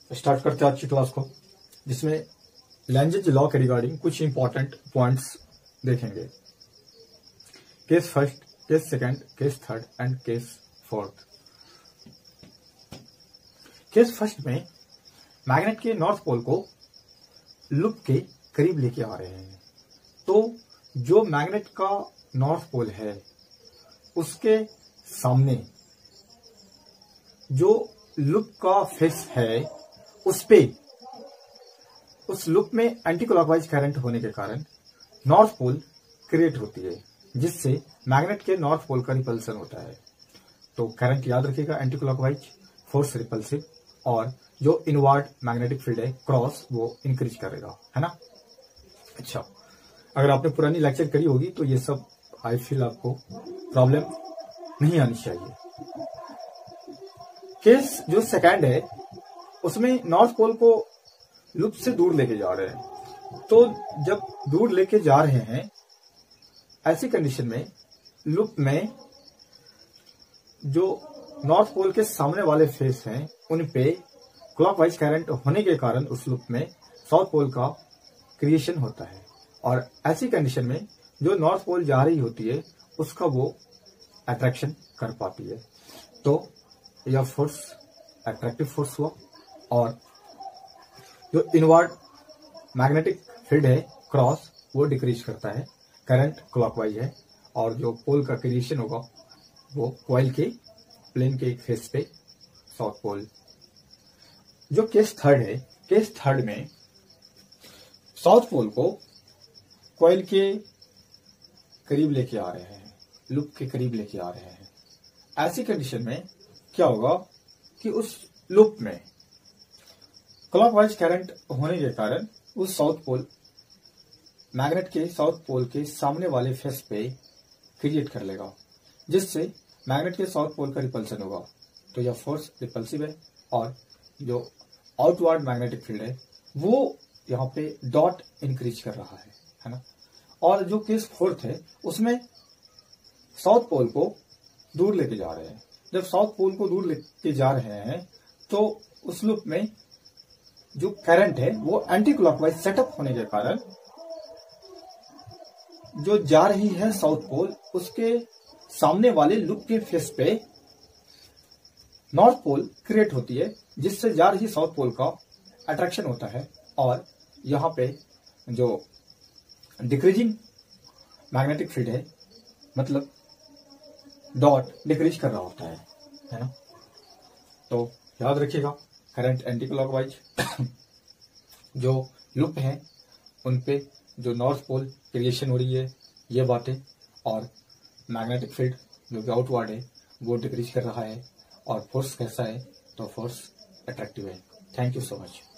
Start करते हैं आज की क्लास को, जिसमें लैंजेज लॉ के रिगार्डिंग कुछ इंपॉर्टेंट पॉइंट्स देखेंगे। Case first, case second, case third and case fourth. Case first में मैग्नेट के नॉर्थ पोल को लूप के करीब लेके आ रहे हैं, तो जो मैग्नेट का नॉर्थ पोल है उसके सामने जो लूप का फेस है उस लूप में एंटी क्लॉकवाइज करंट होने के कारण नॉर्थ पोल क्रिएट होती है, जिससे मैग्नेट के नॉर्थ पोल का रिपल्सन होता है। तो करंट याद रखिएगा, एंटी क्लॉकवाइज, फोर्स रिपल्सिव, और जो इनवर्ड मैग्नेटिक फील्ड है क्रॉस वो इंक्रीज करेगा, है ना। अच्छा, अगर आपने पुरानी लेक्चर करी होगी तो ये सब आई फील आपको प्रॉब्लम नहीं आनी चाहिए। केस जो सेकंड है उसमें नॉर्थ पोल को लूप से दूर लेके जा रहे हैं, तो जब दूर लेके जा रहे हैं ऐसी कंडीशन में लूप में जो नॉर्थ पोल के सामने वाले फेस हैं उन पे क्लॉकवाइज करंट होने के कारण उस लूप में साउथ पोल का क्रिएशन होता है, और ऐसी कंडीशन में जो नॉर्थ पोल जा रही होती है उसका वो अट्रैक्शन कर पाती है। तो यह फोर्स अट्रैक्टिव फोर्स हुआ, और जो इनवर्ड मैग्नेटिक फील्ड है क्रॉस वो डिक्रीज करता है, करंट क्लॉकवाइज है, और जो पोल का क्रिएशन होगा वो कॉइल के प्लेन के एक फेस पे साउथ पोल। जो केस थर्ड है, केस थर्ड में साउथ पोल को कॉइल के करीब लेके आ रहे हैं, लूप के करीब लेके आ रहे हैं। ऐसी कंडीशन में क्या होगा कि उस लूप में क्लॉकवाइज करंट होने के कारण उस साउथ पोल मैग्नेट के साउथ पोल के सामने वाले फेस पे क्रिएट कर लेगा, जिससे मैग्नेट के साउथ पोल का रिपल्सन होगा। तो यह फोर्स रिपल्सिव है, और जो आउटवर्ड मैग्नेटिक फील्ड है वो यहाँ पे डॉट इंक्रीज कर रहा है ना। और जो केस फोर्थ है उसमें साउथ पोल को दूर लेके जा रहे हैं। जब साउथ पोल को दूर लेके जा रहे हैं तो उस लूप में जो करंट है वो एंटी क्लॉकवाइज सेटअप होने के कारण जो जा रही है साउथ पोल उसके सामने वाले लूप के फेस पे नॉर्थ पोल क्रिएट होती है, जिससे जा रही साउथ पोल का अट्रैक्शन होता है, और यहाँ पे जो डिक्रीजिंग मैग्नेटिक फील्ड है मतलब डॉट डिक्रीज कर रहा होता है ना। तो याद रखिएगा, करंट एंटी क्लॉकवाइज, जो लूप है उन पे जो नॉर्थ पोल क्रिएशन हो रही है ये बातें, और मैग्नेटिक फील्ड जो कि आउटवर्ड है वो डिक्रीज कर रहा है, और फोर्स कैसा है तो फोर्स अट्रैक्टिव है। Thank you so much.